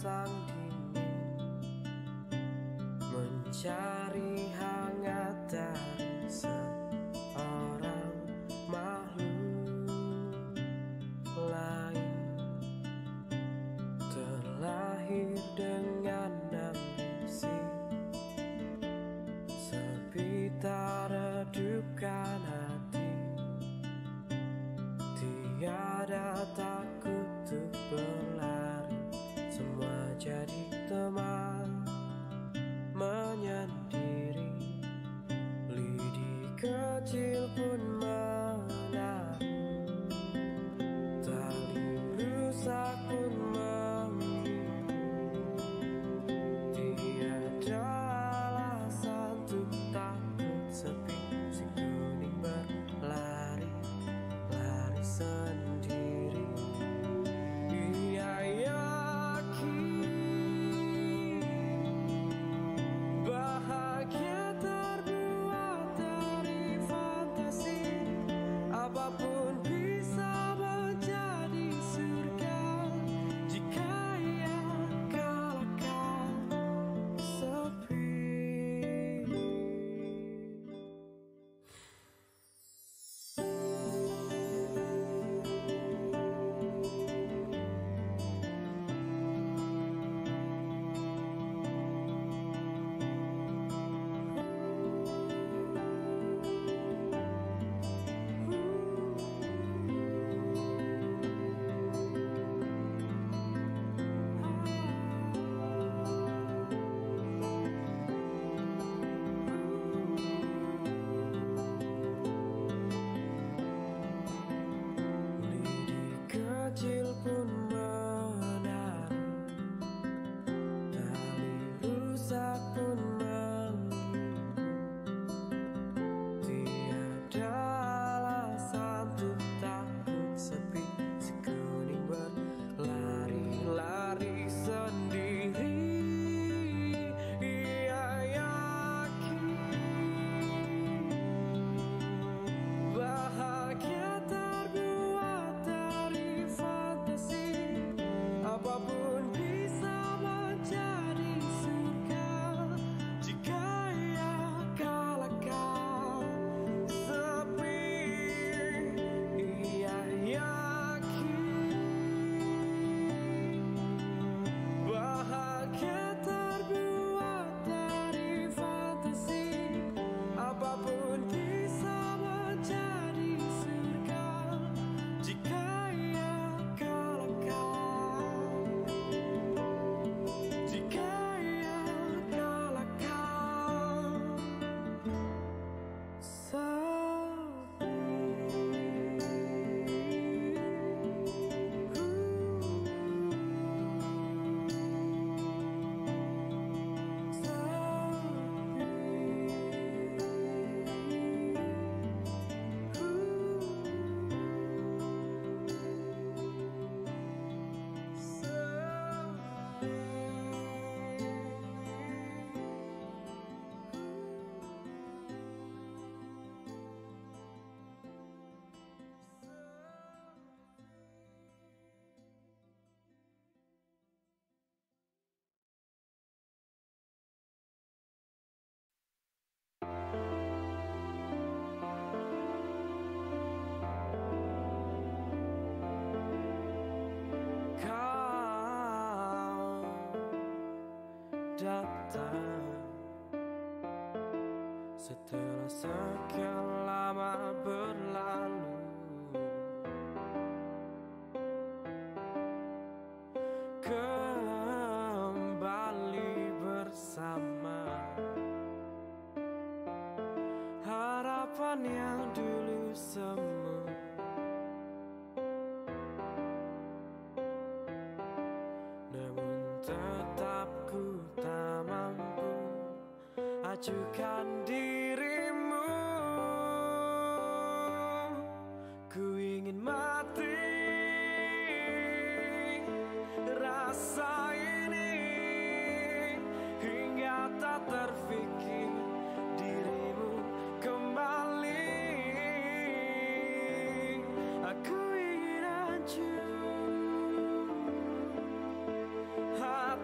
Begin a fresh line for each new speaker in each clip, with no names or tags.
sang dingin, mencari hangat dari seorang makhluk lain, terlahir dengan ambisi, sepi tak redupkan hati, tiada takut untuk berlari, semua jadi teman menyendiri. Lidi kecil pun menari, tali rusak pun menghilang, tiada alasan untuk takut sepi, si kuning berlari, lari sendiri. Ia yakin bahagia terbuat dari fantasi, apapun bisa menjadi surga jika ia kalahkan sepi. Kecil pun menari, tali rusak pun menghilang, tiada alasan untuk takut sepi, si kuning berlari-lari sendiri. Ia yakin bahagia terbuat dari fantasi, apapun bisa menjadi surga jika ia kalahkan sepi. Ia yakin bahagia terbuat dari fantasi, apapun bisa menjadi surga jika ia kalahkan, jika ia kalahkan sepi. Kau datang setelah sekian lama berlalu, kembali bersama harapan yang dulu semu. Namun tetap ku tak mampu ajukan dirimu. Ku ingin mati, rasa ini hingga tak terfikir dirimu kembali. Aku ingin hancur, hati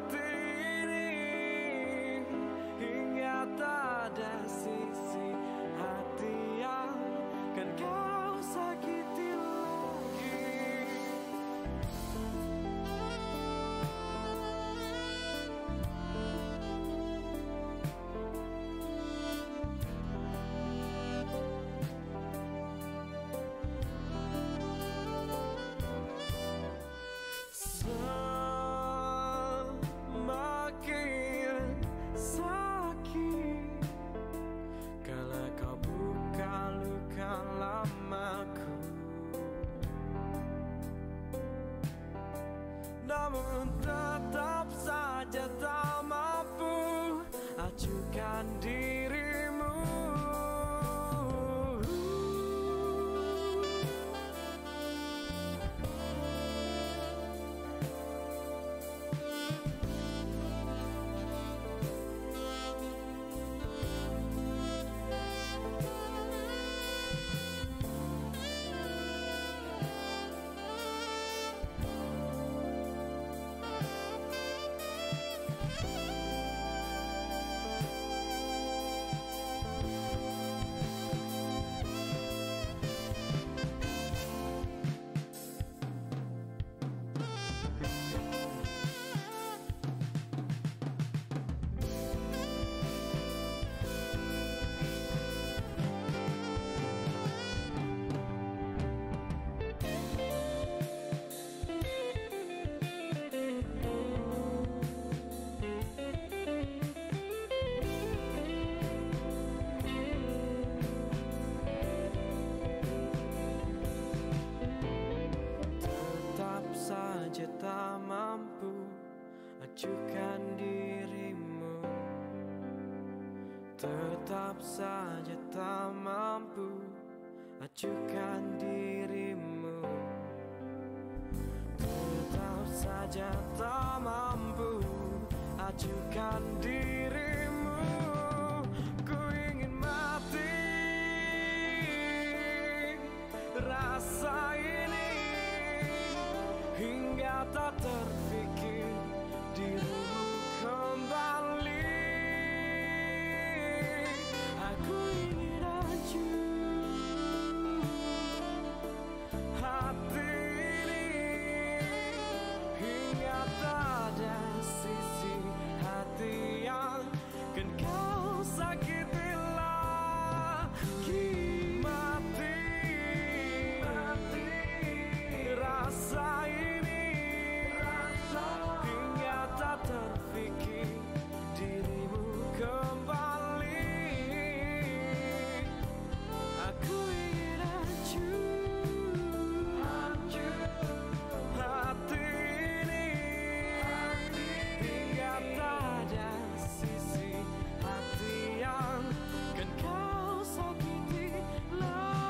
namun tetap saja tak mampu acuhkan dirimu. Saja tak mampu acuhkan dirimu, tetap saja tak mampu acuhkan dirimu, tetap saja tak mampu acuhkan dirimu. Ku ingin mati, rasa ini hingga tak terpikir dirimu kembali. Aku ingin hancur hati ini hingga tak ada sisi hati yang kan kau sakiti lagi. Mati, rasa ini hingga tak terpikir dirimu kembali. Aku ingin hancur hati ini hingga tak ada sisi hati yang kan kau sakiti lagi.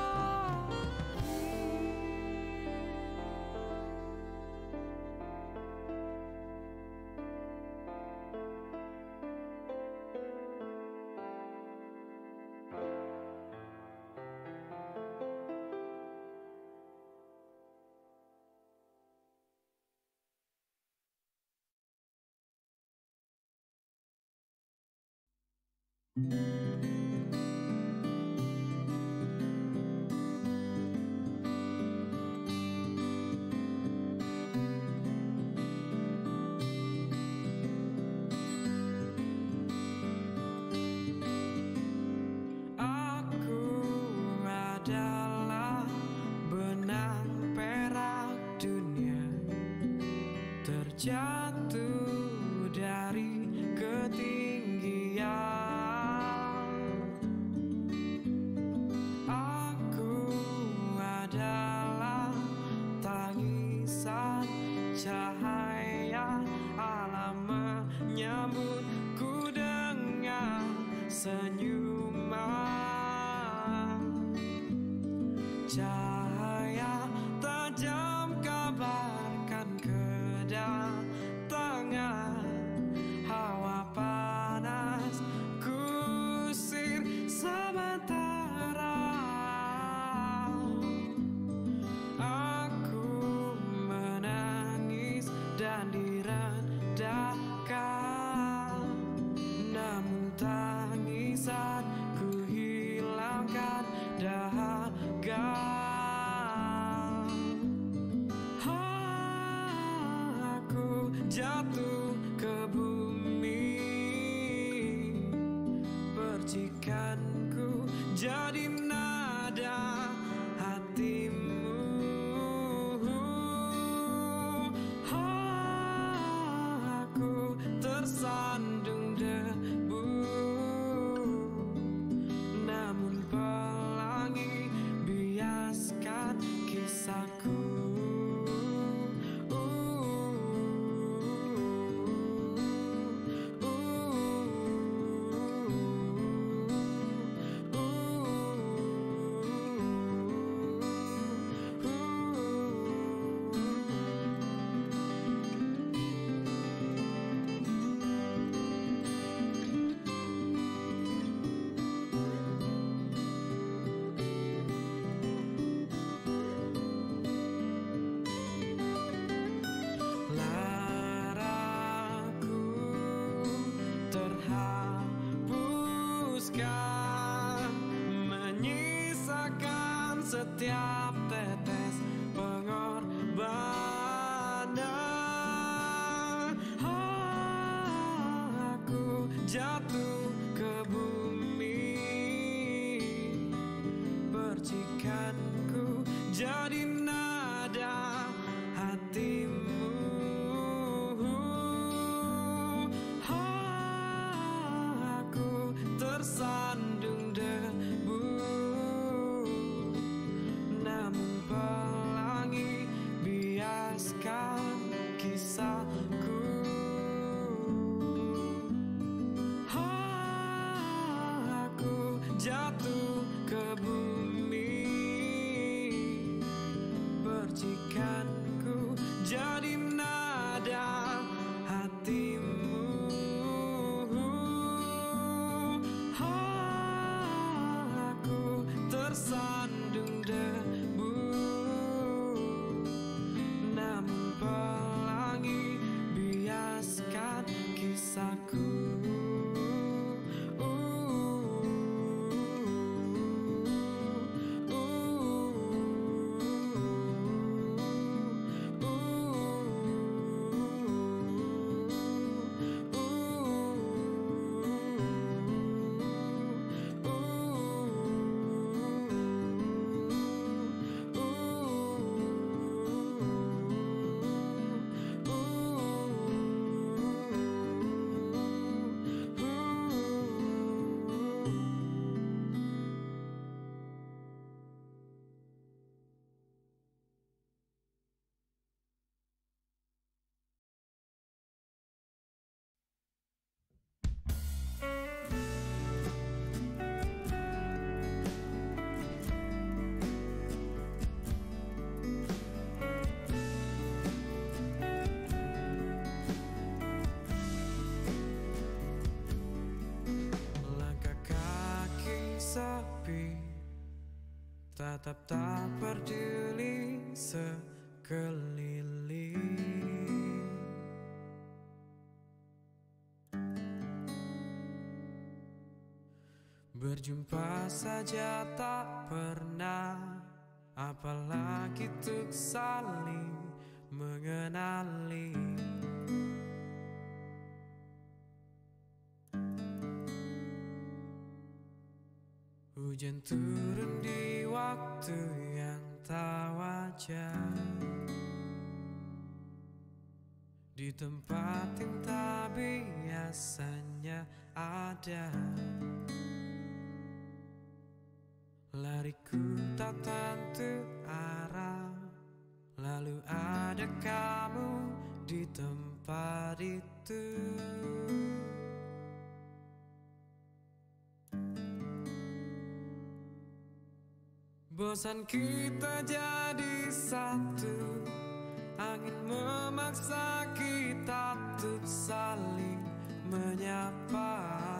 Aku adalah benang perak dunia, terjatuh dari ketinggian. Aku adalah tangisan cahaya alam menyambutku dengan senyuman. Cahaya tajam kabarkan kedatangan hawa panas, kusir sementara. Aku menangis dan diredakan, namun tangisanku hilangkan dahaga. Aku jatuh ke bumi, percikanku jadi nada hatimu. Aku tersandung debu, namun pelangi biaskan kisahku. setiap tetes pengorbanan. Aku jatuh ke bumi, percikanku jadi nada hatimu. Aku tersandung debu, namun pelangi biaskan kisahku. Aku jatuh ke bumi, percikanku jadi nada hatimu. Aku tersandung debu, namun pelangi biaskan kisahku. Tatap tak peduli sekeliling. Berjumpa saja tak pernah, apalagi untuk saling mengenali. Hujan turun di waktu yang tak wajar, di tempat yang tak biasanya ada. Lariku tak tentu arah, lalu ada kamu di tempat itu. Bosan kita jadi satu, angin memaksa kita untuk saling menyapa.